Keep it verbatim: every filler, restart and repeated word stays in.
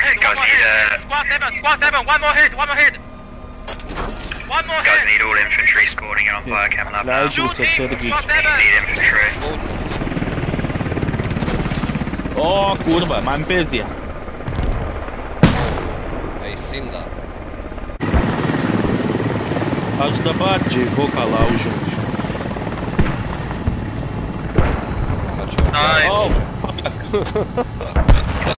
hit, Guys one more need, hit. uh, Squad seven, squad seven, one more hit, one more hit. One more Guys hit. need all infantry spawning in on fire cam lab now. Live boost Shooting, serwić. squad seven. Need infantry. O kurwa, mam bezję. Ej, Sinda. Aż do bardziej wokala użyć. Macie Nice. O, fuck.